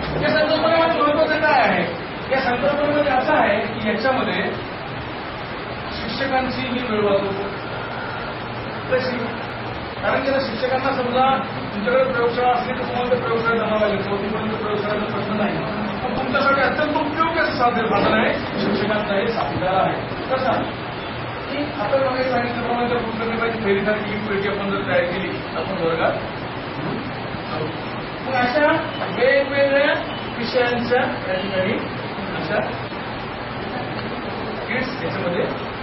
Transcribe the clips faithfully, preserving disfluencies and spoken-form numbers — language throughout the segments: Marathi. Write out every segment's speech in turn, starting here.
या संकल्पनेमध्ये महत्वाचं काय आहे? या संकल्पनेमध्ये असं आहे की याच्यामध्ये शिक्षकांची ही वेळ वाचवतो. कशी? कारण की शिक्षकांना समजा तुमच्याकडे प्रयोगशाळा असली तर तुम्हाला ते प्रयोगशाळेत जावं लागेल. चौथीपर्यंत प्रयोगशाळेचा प्रश्न नाही. पण तुमच्यासाठी अत्यंत उपयोगी असं साधन साधन आहे शिक्षकांचा हे साथीदार आहे. कसा की आपण मला सांगितल्याप्रमाणे जर पुस्तकाची फेरीसारखी ही पेटी आपण जर तयार केली आपण वर्गात मग अशा वेगवेगळ्या विषयांच्या या ठिकाणी अशा किट्स याच्यामध्ये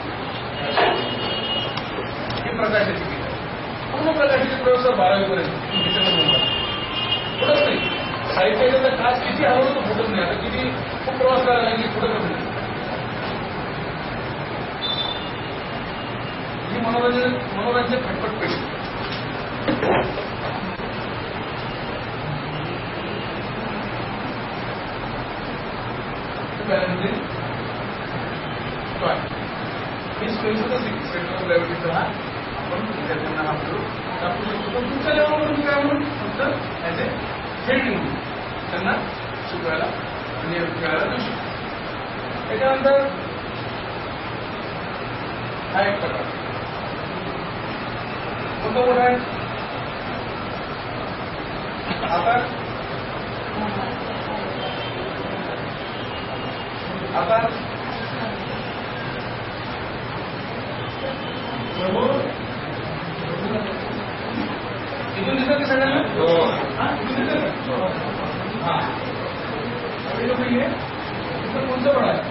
ही प्रकाशाची किट आहे. पूर्ण प्रकाशाचे प्रयोग सर बारावीपर्यंत त्याच्यामध्ये होतात. फुटत नाही. साहित्याचा तर काच किती हवं तो फुटत नाही. आता किती खूप प्रवास करायला लागली फुटतच नाही. ही मनोरंजन मनोरंजन खटपट पेशी ही सोयीसुद्धा सेंटर ऑफ ग्रॅव्हिटीचा हा आपण विद्यार्थ्यांना हा प्रयोग दाखवू शकतो. पण तुमच्या लेवलवर तुम्ही काय म्हणून फक्त ऍज ए ट्रेनिंग त्यांना शिकवायला आणि खेळायला देऊ शकतो. त्याच्यानंतर हा एक प्रकार कोणता मोठा आहे. आता आता इथून दिसत की सगळ्यांना हा इथं कोणतं पण आहे.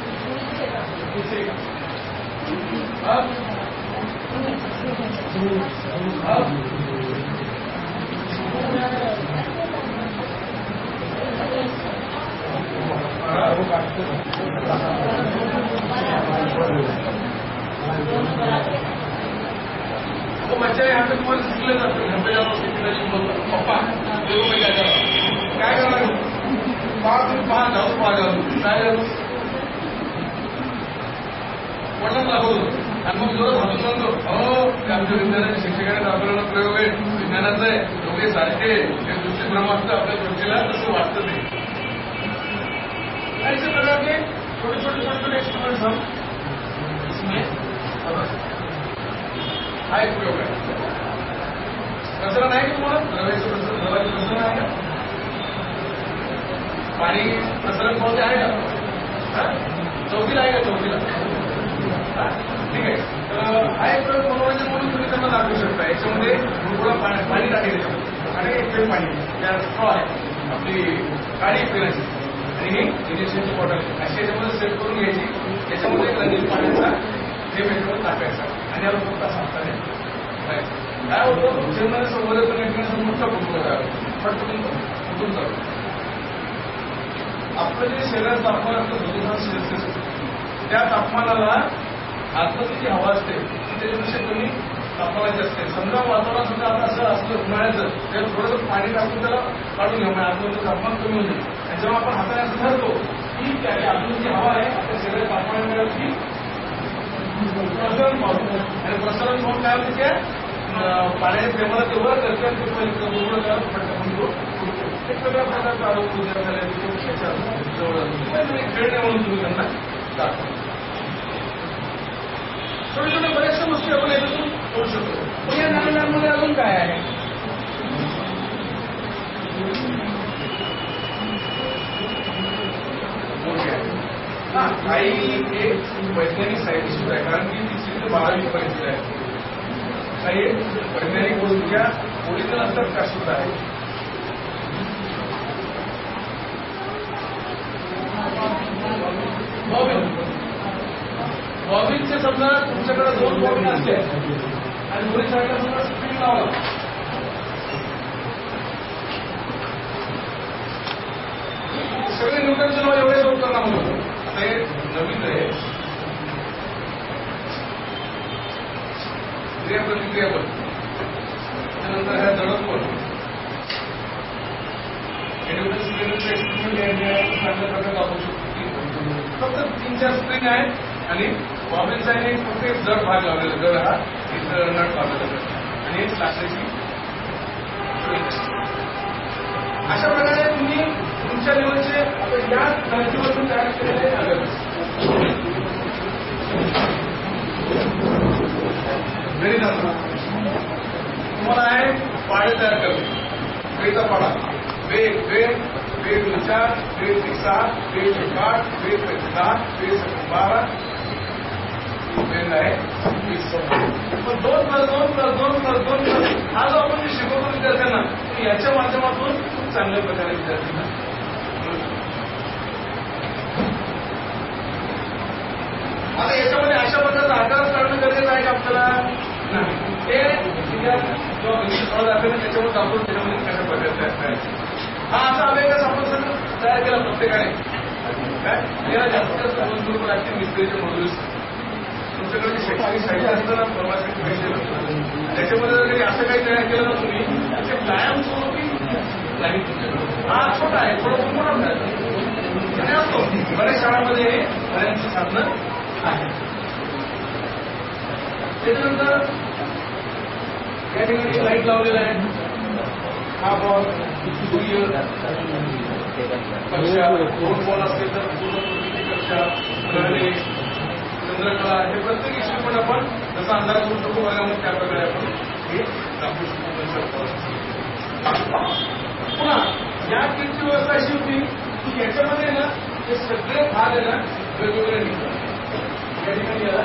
तो बच्चा यहाँ पे तुम्हाला शिकलं जातं. घर पे जाऊन पिताजी बोलतो पप्पा देखो मैं क्या कर रहा हूँ. काय करणार पहा तुम्ही पहा जाऊ पहा जाऊ काय करू वडिलांना दाखवतो आणि मग जोरात हातून म्हणतो हो आमच्या विद्यार्थ्यांनी शिक्षकाने दाखवलेला प्रयोग आहे विज्ञानाचा आहे दोघे सारखे हे दृष्टीभ्रम असतं आपल्या दृष्टीला तसं वाटतं ते. ऐसे प्रकार के छोटे छोटे छोटे छोटे एक्सपेरिमेंट्स हम इसमें हा एक प्रयोग आहे. प्रसरण आहे की तुम्हाला रव्याचं प्रसरण रव्याचं प्रसरण आहे का? पाणी प्रसरण पावते आहे का? चौकीला आहे का? चौकीला ठीक आहे. तर हा एक प्रयोग मनोरंजन म्हणून तुम्ही त्यांना दाखवू शकता. याच्यामध्ये थोडं पाणी पाणी टाकायचं आणि एक पेन पाणी त्या स्ट्रॉ आहे आपली काळी पेनाची आणि ही इंजेक्शनची बॉटल अशी याच्यामध्ये सेट करून घ्यायची. याच्यामध्ये एक रंगीत पाण्याचा हे याच्यामध्ये टाकायचा आणि याला फक्त सापताने काय होतं उचलणारे सोबत पण एकमेकांचा मोठा फुटून फटकून फुटून जातो. आपलं जे शरीराचं तापमान असतं दोन हजार सेल्सिअस त्या तापमानाला आतमध्ये जी हवा असते ती त्याच्यापेक्षा कमी तापमानाची असते. समजा वातावरण सुद्धा आता असं असलं उन्हाळ्याचं तेव्हा थोडंसं पाणी टाकून त्याला काढून घ्या म्हणजे आतमध्ये तापमान कमी होईल. आणि जेव्हा आपण हाताने असं धरतो की त्याची आतमध्ये जी हवा आहे आपल्या शरीरात तापमान मिळेल की प्रसरण पावतो आणि प्रसरण पाहून काय होते त्या पाण्याच्या प्रेमाला तेवढा करते आणि ते पहिले त्याला फटकून तो एक सगळ्या प्रकारचा आरोग्य त्याच्या जवळ खेळणे म्हणून तुम्ही त्यांना दाखवा. छोटे छोटे बऱ्याचशा गोष्टी आपण याच्यातून करू शकतो. पण या नाण्यामध्ये अजून काय आहे? हा काही एक वैज्ञानिक साहित्य सुद्धा आहे कारण की तिसरी ते बारावी पर्यंत आहे. काही वैज्ञानिक गोष्टीच्या ओरिजिनल असतात त्या सुद्धा आहे. बॉबिन बॉबिनचे समजा तुमच्याकडे दोन बॉबिन असले आणि दोन्ही साईडला समजा स्प्रिंग लावला सगळे न्यूटनचे लॉ एवढे सोड करणार म्हणून आता हे नवीन आहे क्रिया प्रतिक्रिया पण त्यानंतर ह्या जडत पण चांगल्या प्रकारे वापरू शकतो. फक्त तीन चार स्प्रिंग आहेत आणि बॉबिन साईडने फक्त एक जड भाग लावलेला जड हा इथं नट लावलेला आणि एक लाकडाची. अशा प्रकारे तुम्ही तुमच्या तयार करणे. वेचा पाडा, वेग वेग वेग विचार, वेग सहा, वेग आठ, वेग दहा, वेग बारा, वेग आहे वीस. पण दोन प्लस दोन प्लस दोन प्लस दोन प्लस हा जो आपण शिकवतो विद्यार्थ्यांना, याच्या माध्यमातून खूप चांगल्या प्रकारे विद्यार्थ्यांना. आता याच्यामध्ये अशा प्रकारचा आकार काढणं गरजेचं आहे का आपल्याला? नाही. ते जेव्हा दाखवलं त्याच्यावर दाखवून त्याच्यामध्ये कशा प्रकारचे असतात. हा असा अभ्यास आपण सगळं तयार केला प्रत्येकाने. काय याला जास्तीत जास्त दोन ग्रुप लागतील मिस्त्रीचे मॉड्यूल्स. तुमच्याकडे शैक्षणिक साहित्य असतं ना, प्रवासाचे पैसे लागतात, त्याच्यामध्ये जर काही असं काही तयार केलं ना तुम्ही, त्याचे कायमस्वरूपी नाही तुमच्याकडे. हा छोटा आहे, थोडं मोठा असतो. बऱ्याच शाळांमध्ये हे बऱ्याचची साधनं आहे. त्याच्यानंतर या ठिकाणी लाईट लावलेला आहे. हा बॉल कक्षा, दोन बॉल असतील तर पूर्ण कक्षा, ग्रहणे, चंद्रकला, हे प्रत्येक विषय पण आपण जसा अंदाज करू शकतो वर्गामध्ये त्याप्रकारे आपण हे दाखवू शकतो. पुन्हा या किटची व्यवस्था अशी होती की याच्यामध्ये ना हे सगळे भाग आहे ना वेगवेगळे निघतात. या ठिकाणी याला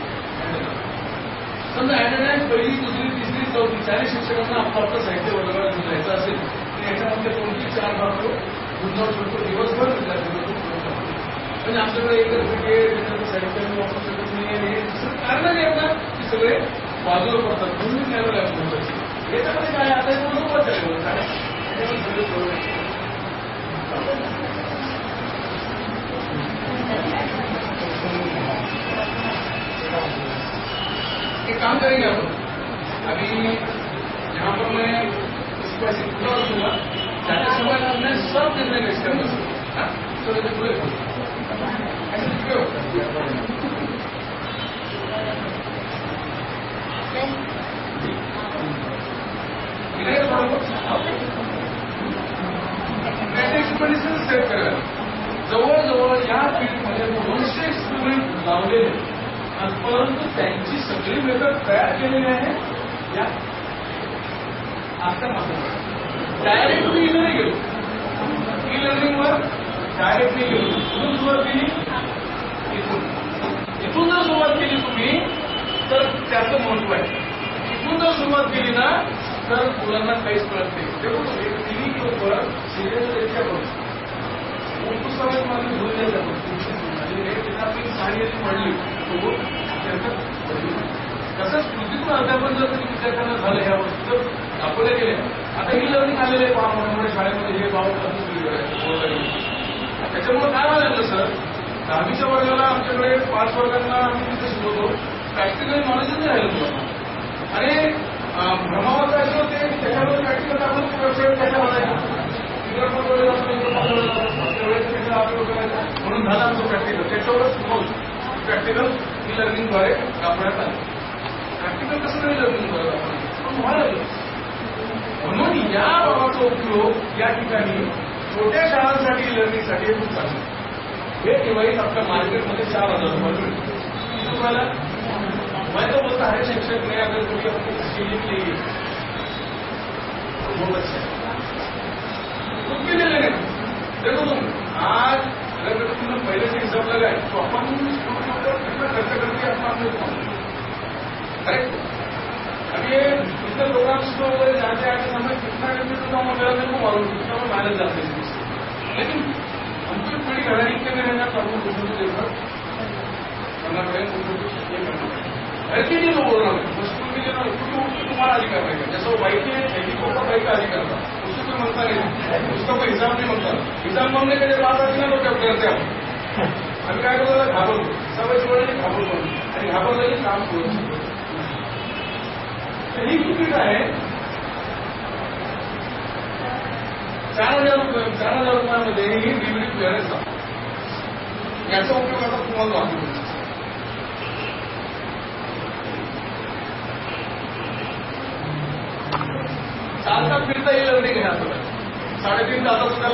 समजा अॅनालाइज पहिली दुसरी तिसरी चौथी चारही शिक्षकांना आपलं आपलं साहित्य वर्गाला लिहायचं असेल तर याच्यामध्ये कोणती चार भाग गुंतवू शकतो दिवसभर विद्यार्थ्यांना. म्हणजे आमच्याकडे एकच क्रिकेट त्याच्याचं साहित्य वापरू शकत नाही आणि हे दुसरं कारण नाही ना की सगळे बाजूला पडतात म्हणून न्यावं लागतं. याच्यामध्ये काय आता बरोबर चालेल काय सगळे सोडवायचे. एक काम करेंगे अपन अभी यहाँ पर मैं इसको ऐसे पूरा रखूंगा जाते समय मैं सब देखने का इसके अंदर तो ऐसे पूरे ऐसे लिखे हो मेडिसिन सेट करा. जवळजवळ या फील्डमध्ये दोनशे एक्सपेरिमेंट लावलेले परंतु त्यांची सगळी मेथड तयार केलेली आहे या आजच्या माध्यमातून. डायरेक्टली इथं नाही गेलो, ई लर्निंगवर डायरेक्टली गेलो. इथून सुरुवात केली, इथून इथून जर सुरुवात केली तुम्ही तर त्याचं महत्व आहे. इथून जर सुरुवात केली ना तर मुलांना काहीच कळत नाही. एक टीव्ही किंवा सिरियल इतक्या करू पुस्तकात मला घेऊन द्यायला आपली साडी पडली तसंच कृतीतून अध्यापन जर तुम्ही विद्यार्थ्यांना झालं ह्या वस्तू जर दाखवल्या गेल्या. आता ही लर्निंग आलेलं आहे पहा मोठ्या मोठ्या शाळेमध्ये हे बाबा त्याच्यामुळे काय व्हायला सर दहावीच्या वर्गाला आमच्याकडे पाच वर्गांना आम्ही तिथे शिकवतो प्रॅक्टिकल नॉलेजच नाही राहिलं तुम्हाला. आणि भ्रमावर जायचं होते त्याच्यामध्ये प्रॅक्टिकल आपण वेबसाईट त्याच्या वाजायचं म्हणून झालं आमचं प्रॅक्टिकल. त्याच्यावरच प्रॅक्टिकल ही लर्निंगद्वारे दाखवण्यात आलं. प्रॅक्टिकल कसं नाही लर्निंग व्हायला म्हणून या बाबाचा उपयोग या ठिकाणी छोट्या शाळांसाठी लर्निंगसाठी खूप चांगलं. हे डिव्हाइस आपल्या मार्केटमध्ये चार हजार रुपये मिळतो. तुम्हाला मैं तो बोलता है शिक्षक ने अगर कोई अपनी स्किलिंग ली तो बहुत अच्छा है खुद के लिए लेने. देखो तुम आज अगर तुमने पहले से हिसाब लगाए तो अपन कितना खर्च करके अपना करेक्ट. अब ये इतने प्रोग्राम्स को जाते आते समय कितना करके तो हम मेरा मेरे को मालूम कितना में मैनेज जाते हैं. लेकिन हमको थोड़ी घरानी के में रहना तो हमको दूसरों को देखकर करना पड़ेगा. दूसरों को ये करना पड़ेगा. घर के लिए तो बोल रहा हूँ स्कूल के लिए ना क्योंकि तुम्हारा अधिकार रहेगा. जैसा बाइक है हेलीकॉप्टर बाइक का अधिकार था उसको कोई मनता नहीं उसका कोई हिसाब नहीं बनता. हिसाब मांगने के लिए बात आती ना तो क्या करते आपण आम्ही काय करतो घाबरतो. सवयची वेळेने घाबरतो आणि घाबरलेले काम करू शकतो. ही किट आहे चार हजार रुपये चार हजार रुपयामध्ये ही डीव्हीडी प्लेअर आहे. याचा उपयोग आता तुम्हाला वाटतो. चालता फिरता येईल लर्निंग आहे असं साडेतीन तासाचं त्याला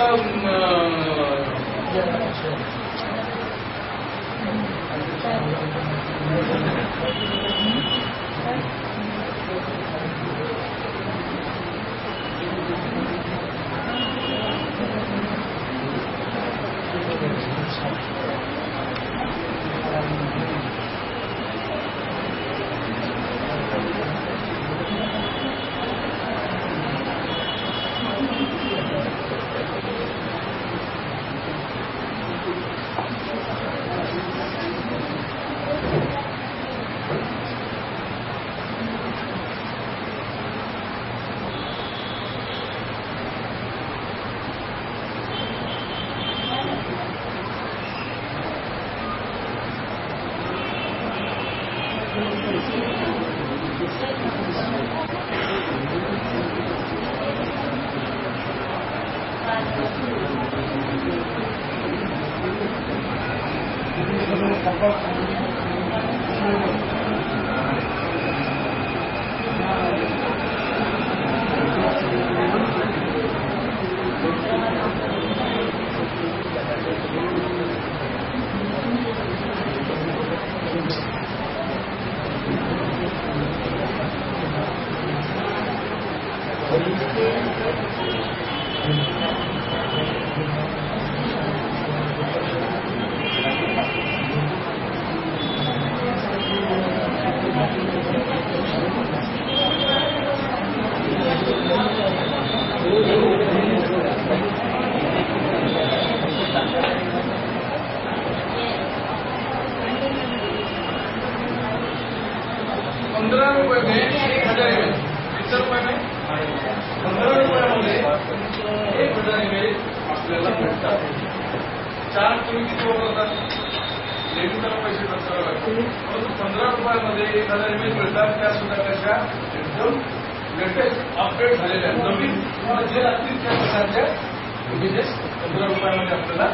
पंधरा रुपये में एक हजार एम एल किती रुपये में पंधरा रुपयामध्ये एक हजार एम एल आपल्याला भेटतात. चार तुम्ही किती वापरतात नेहमी त्याला पैसे खर्च करावे लागतात, परंतु पंधरा रुपयामध्ये एक हजार एम एल मिळतात. त्या सुद्धा कशा एकदम लेटेस्ट अपडेट झालेल्या नवीन किंवा जे लागतील त्या प्रकारच्या इमेजेस पंधरा रुपयामध्ये आपल्याला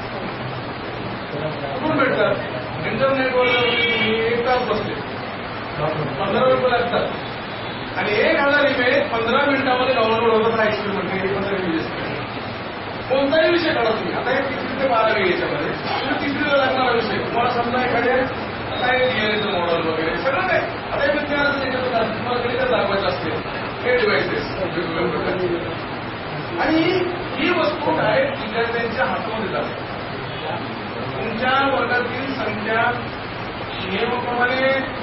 कुठून भेटतात. इंटरनेटवर तुम्ही एक तास बसले पंधरा रुपये लागतात आणि एक हजार इमेज पंधरा मिनिटांमध्ये डाउनलोड होतात. हा एक्सपेरिमेंट पंधरा इमेजेस कोणताही विषय काढा तुम्ही. आता हे तिसरी ते बारावी याच्यामध्ये तुम्ही तिसरीला लागणारा विषय तुम्हाला समजा एखाद्या काय रिअलिटी मॉडेल वगैरे सगळं काय आता हे विज्ञानाचं त्याच्यात तुम्हाला गणितात दाखवायचं असते हे डिव्हाइसेस वेगवेगळ्या प्रकारचे आणि ही वस्तू डायरेक्ट विद्यार्थ्यांच्या हातामध्ये जाते. तुमच्या वर्गातील संख्या नियमाप्रमाणे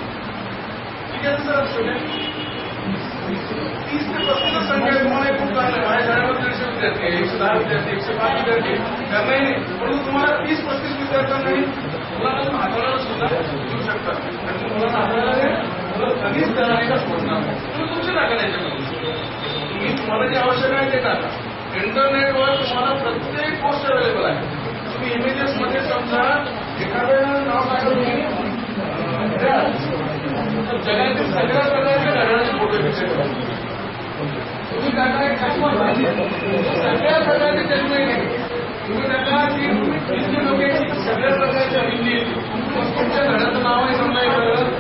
तीस ते पस्तीस संख्या तुम्हाला खूप चांगलं आहे. माझ्या शाळेमध्ये दीडशे विद्यार्थी आहे, एकशे दहा विद्यार्थी, एकशे पाच विद्यार्थी त्यांना नाही, परंतु तुम्हाला तीस पस्तीस विद्यार्थ्यांनाही मुलांना हाताळायला सुद्धा देऊ शकतात. आणि मुलांना हाताळायला मुलं कधीच जणांना सोडणार नाही. तुम्ही तुमचे टाका त्याच्यामध्ये तुम्ही तुम्हाला जे आवश्यक आहे ते टाका. इंटरनेटवर तुम्हाला प्रत्येक गोष्ट अवेलेबल आहे. तुम्ही इमेजेस मध्ये समजा एखादं नाव टाका तुम्ही जगातील सगळ्या प्रकारच्या घराण्याचे फोटो पिक्चर तुम्ही टाका एक चष्मा सगळ्या प्रकारचे चष्मे तुम्ही टाका की हिंदी लोकांची सगळ्या प्रकारच्या हिंदी तुमच्या घराचं नाव आहे समजा एक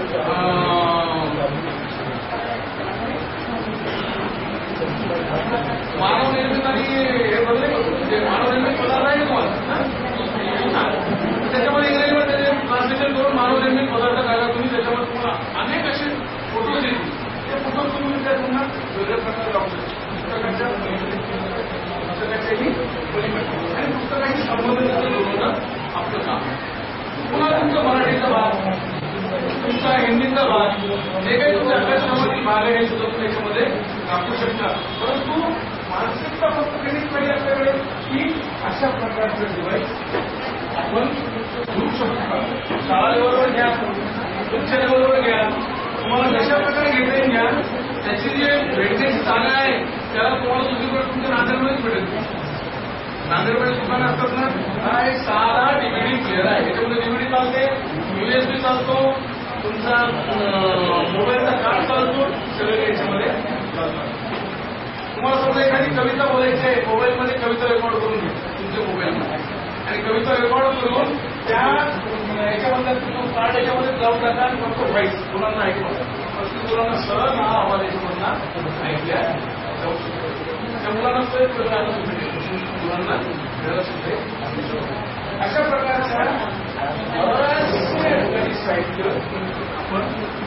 मानव निर्मित आणि हे बदले मानव निर्मित पदार्थ आहे तुम्हाला त्याच्यामध्ये इंग्रजीमध्ये त्याचे ट्रान्सलेशन करून मानव निर्मित पदार्थ टाका तुम्ही. त्याच्यामध्ये तुम्हाला अनेक असे फोटोज येतील. ते फोटो तुम्ही त्या तुम्हाला वेगळ्या प्रकारे लावू शकता. पुस्तकाच्या पुस्तकाच्याही आणि पुस्तकाशी संबंधित जोडणं आपलं काम. पुन्हा तुमचं मराठीचा भाग तुमचा हिंदीचा भाग जे काही तुमच्या अभ्यासक्रमातील भाग आहे हे सुद्धा तुम्ही याच्यामध्ये टाकू शकता. परंतु मानसिकता फक्त कधीच पाहिजे आपल्याकडे की अशा प्रकारचं डिव्हाइस आपण घेऊ शकतो. शाळा लेवलवर घ्या, उच्च लेवलवर घ्या, तुम्हाला कशा प्रकारे घेता येईल घ्या. त्याची जी भेटण्याची जागा आहे त्याला तुम्हाला दुसरीकडे तुमच्या नांदेडमध्येच भेटेल. नांदेडमध्ये दुकानं असतात ना, हा एक साधा डीव्हीडी प्लेअर आहे. त्याच्यामध्ये डीव्हीडी चालते, युएसबी चालतो, तुमचा मोबाईलचा कार्ड चालतो, सगळे याच्यामध्ये चालतात. तुम्हाला समजा एखादी कविता बोलायची आहे, मोबाईलमध्ये कविता रेकॉर्ड करून घ्या तुमच्या मोबाईलमध्ये आणि कविता रेकॉर्ड करून त्या याच्यामध्ये कार्ड याच्यामध्ये जाऊन टाका आणि फक्त व्हाईस मुलांना ऐकवा. पस्तीस मुलांना सरळ हा आवाज याच्यामधला ऐकल्या जाऊ शकतो. त्या मुलांना सहज वेगळं आता मुलांना वेगळं सुद्धा अशा प्रकारच्या बऱ्याचशा साहित्य आपण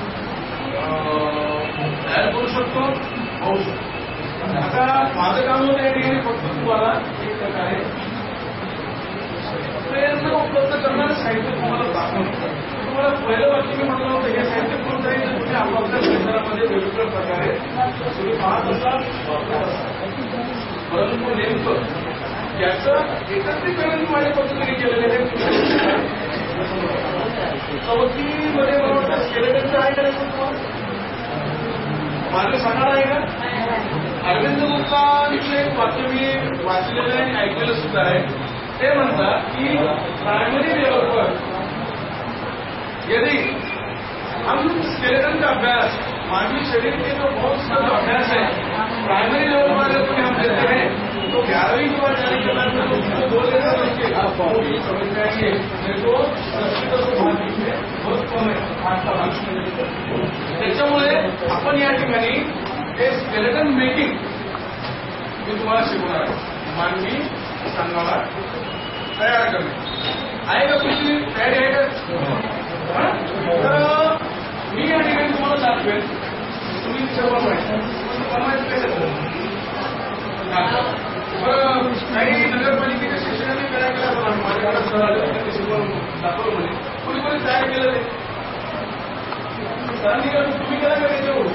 तयार करू शकतो, होऊ शकतो. आता माझं काम होतं या ठिकाणी फक्त तुम्हाला एक प्रकारे प्रेरणा उपलब्ध करणारं साहित्य तुम्हाला दाखवलं. तुम्हाला पहिलं वाक्य मी म्हटलं होतं हे साहित्य कोणतं आहे तर तुम्ही आपापल्या क्षेत्रामध्ये वेगवेगळ्या प्रकारे तुम्ही पाहत असाल वापरत असाल. परंतु नेमकं याचं एकत्रीकरण माझ्या पद्धतीने केलेलं आहे. चौथीमध्ये मला वाटतं स्केलेटनचं आहे का तुम्हाला मार्ग सांगणार आहे का. अरविंद गुप्तांचं एक वाक्य मी वाचलेलं आहे आणि ऐकलेलं सुद्धा आहे. ते म्हणतात की प्राइमरी लेवल पर यदि हम स्केलेटन का अभ्यास मानवी शरीर के जो बहुत सा जो अभ्यास है प्राइमरी लेवल वाले को हम देते हैं तो ग्यारहवीं के बाद जाने के बाद में उसको दो लेकर उसके समझ में आएंगे मेरे को बहुत कम है त्याच्यामुळे आपण या ठिकाणी हे स्केलेटन मेकिंग मी तुम्हाला शिकवणार आहे मानवी संघाला तयार करणे आहे का तुमची तयारी आहे का तर मी या ठिकाणी तुम्हाला दाखवेन तुम्ही सर्व बनवायचं काय बरं काही नगरपालिकेच्या शिक्षणाने तयार केला माझ्याकडे सरांनी शिकवून दाखवलं म्हणजे कोणी कोणी तयार केलं ते सरांनी तुम्ही केला का त्याच्यावर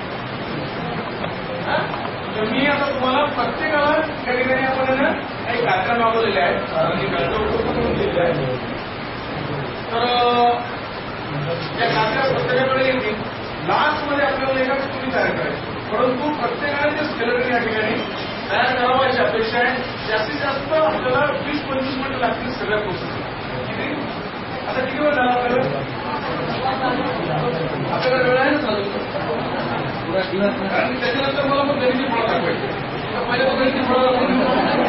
तर मी आता तुम्हाला प्रत्येकाला त्या ठिकाणी आपण ना काही कात्या मागवलेल्या आहेत सरांनी कात्या दिलेल्या आहेत तर या कात्या प्रत्येकाकडे येतील लास्ट मध्ये आपल्याला एका तुम्ही तयार करायचं परंतु प्रत्येकाने ते स्केलेटन या ठिकाणी तयार करावं अशी अपेक्षा आहे जास्तीत जास्त आपल्याला वीस पंचवीस मिनिटं लागतील सगळ्या प्रोसेस किती आता किती वेळ झाला आपल्याला आपल्याला वेळ आहे ना चालू कारण त्याच्यानंतर मला मग गणिती फळं दाखवायची पहिल्या गणिती फळं